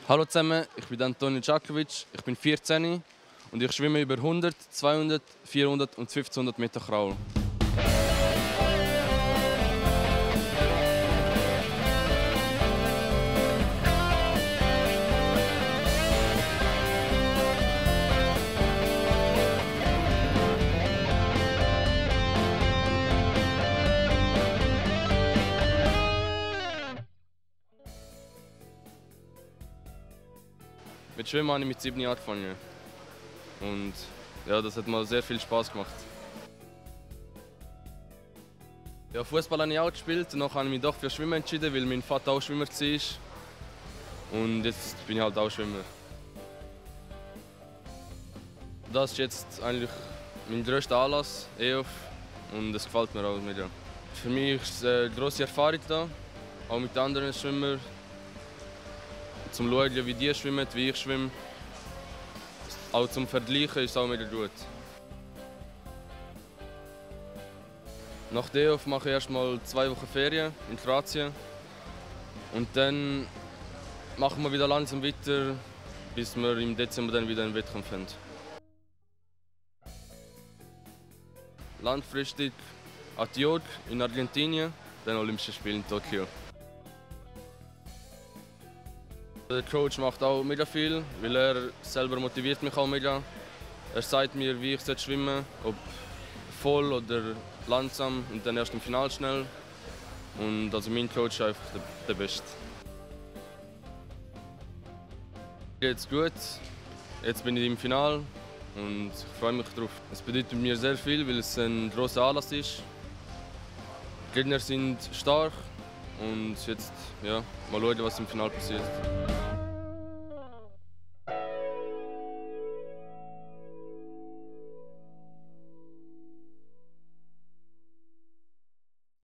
Hallo zusammen, ich bin Antonio Đaković, ich bin 14 und ich schwimme über 100, 200, 400 und 1500 Meter Kraul. Mit Schwimmen habe ich mit 7 Jahren angefangen. Und ja, das hat mir sehr viel Spaß gemacht. Ja, Fußball habe ich auch gespielt, danach habe ich mich doch für Schwimmen entschieden, weil mein Vater auch Schwimmer war. Und jetzt bin ich halt auch Schwimmer. Das ist jetzt eigentlich mein grösster Anlass, EOF, und es gefällt mir auch mega. Für mich ist es eine grosse Erfahrung da, auch mit anderen Schwimmern. Zum Schauen, wie die schwimmen, wie ich schwimme. Auch zum Vergleichen ist es auch mega gut. Nach der EOF mache ich erstmal 2 Wochen Ferien in Kroatien. Und dann machen wir wieder langsam weiter, bis wir im Dezember dann wieder einen Wettkampf haben. Langfristig Antioch in Argentinien, dann Olympische Spiele in Tokio. Der Coach macht auch mega viel, weil er selber motiviert mich auch mega. Er sagt mir, wie ich schwimmen soll, ob voll oder langsam und dann erst im Finale schnell. Und also mein Coach ist einfach der Beste. Jetzt gut, jetzt bin ich im Finale und ich freue mich darauf. Es bedeutet mir sehr viel, weil es ein grosser Anlass ist. Die Gegner sind stark und jetzt ja, mal schauen, was im Finale passiert.